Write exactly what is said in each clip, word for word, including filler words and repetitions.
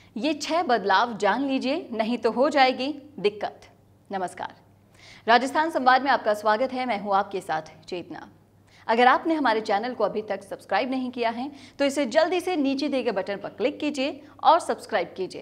ये छह बदलाव जान लीजिए, नहीं तो हो जाएगी दिक्कत। नमस्कार, राजस्थान संवाद में आपका स्वागत है। मैं हूं आपके साथ चेतना। अगर आपने हमारे चैनल को अभी तक सब्सक्राइब नहीं किया है तो इसे जल्दी से नीचे दिए गए बटन पर क्लिक कीजिए और सब्सक्राइब कीजिए।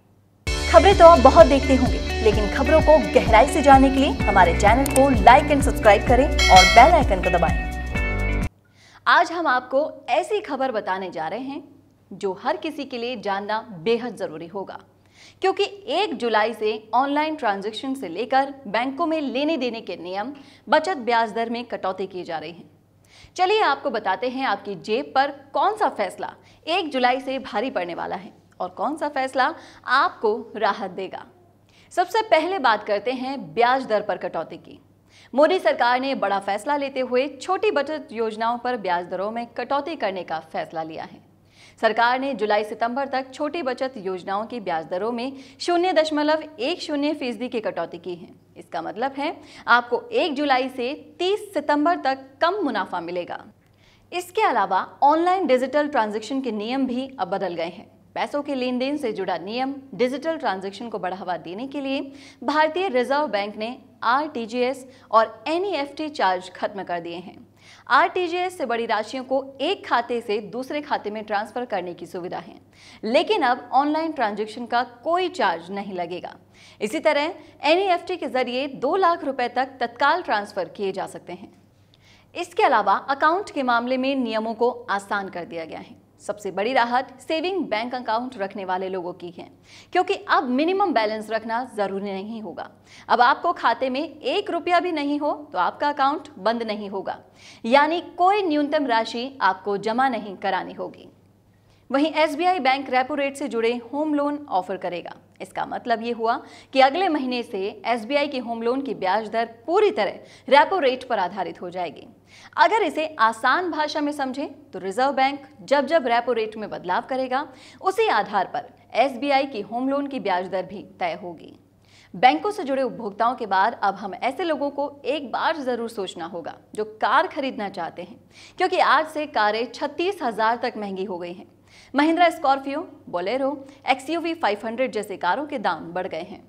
खबरें तो आप बहुत देखते होंगे, लेकिन खबरों को गहराई से जानने के लिए हमारे चैनल को लाइक एंड सब्सक्राइब करें और बेल आइकन को दबाएं। आज हम आपको ऐसी खबर बताने जा रहे हैं जो हर किसी के लिए जानना बेहद जरूरी होगा, क्योंकि एक जुलाई से ऑनलाइन ट्रांजैक्शन से लेकर बैंकों में लेने देने के नियम, बचत ब्याज दर में कटौती की जा रही है। चलिए आपको बताते हैं आपकी जेब पर कौन सा फैसला एक जुलाई से भारी पड़ने वाला है और कौन सा फैसला आपको राहत देगा। सबसे पहले बात करते हैं ब्याज दर पर कटौती की। मोदी सरकार ने बड़ा फैसला लेते हुए छोटी बचत योजनाओं पर ब्याज दरों में कटौती करने का फैसला लिया है। सरकार ने जुलाई सितंबर तक छोटी बचत योजनाओं की ब्याज दरों में शून्य दशमलव एक शून्य फीसदी की कटौती की है। इसका मतलब है आपको एक जुलाई से तीस सितंबर तक कम मुनाफा मिलेगा। इसके अलावा ऑनलाइन डिजिटल ट्रांजैक्शन के नियम भी अब बदल गए हैं। पैसों के लेन देन से जुड़ा नियम, डिजिटल ट्रांजैक्शन को बढ़ावा देने के लिए भारतीय रिजर्व बैंक ने आर टी जी एस और N E F T charge खत्म कर दिए हैं। आर टी जी एस से बड़ी राशियों को एक खाते से दूसरे खाते में ट्रांसफर करने की सुविधा है, लेकिन अब ऑनलाइन ट्रांजैक्शन का कोई चार्ज नहीं लगेगा। इसी तरह एन ई एफ टी के जरिए दो लाख रुपए तक तत्काल ट्रांसफर किए जा सकते हैं। इसके अलावा अकाउंट के मामले में नियमों को आसान कर दिया गया है। सबसे बड़ी राहत सेविंग बैंक अकाउंट रखने वाले लोगों की है, क्योंकि अब मिनिमम बैलेंस रखना जरूरी नहीं होगा। अब आपको खाते में एक रुपया भी नहीं हो तो आपका अकाउंट बंद नहीं होगा, यानी कोई न्यूनतम राशि आपको जमा नहीं करानी होगी। वहीं S B I bank repo rate से जुड़े होम लोन ऑफर करेगा। इसका मतलब ये हुआ कि अगले महीने से एस बी आई की होम लोन की ब्याज दर पूरी तरह रेपो रेट पर आधारित हो जाएगी। अगर इसे आसान भाषा में समझें तो रिजर्व बैंक जब जब रेपो रेट में बदलाव करेगा, उसी आधार पर एस बी आई की होम लोन की ब्याज दर भी तय होगी। बैंकों से जुड़े उपभोक्ताओं के बाद अब हम ऐसे लोगों को एक बार जरूर सोचना होगा जो कार खरीदना चाहते हैं, क्योंकि आज से कारें छत्तीस हजार तक महंगी हो गई हैं। Mahindra Scorpio, Bolero, X U V पाँच सौ जैसे कारों के दाम बढ़ गए हैं।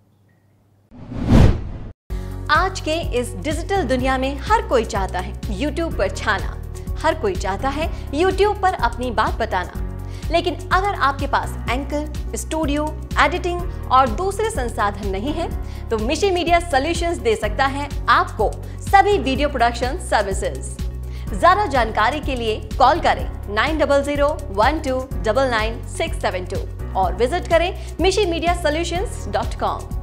आज के इस डिजिटल दुनिया में हर कोई चाहता है यूट्यूब पर छाना, हर कोई चाहता है यूट्यूब पर अपनी बात बताना। लेकिन अगर आपके पास एंकर, स्टूडियो, एडिटिंग और दूसरे संसाधन नहीं है तो मिशी मीडिया सॉल्यूशंस दे सकता है आपको सभी वीडियो प्रोडक्शन सर्विसेज। ज्यादा जानकारी के लिए कॉल करें nine double zero one two double nine six seven two और विजिट करें Mishi media solutions dot com.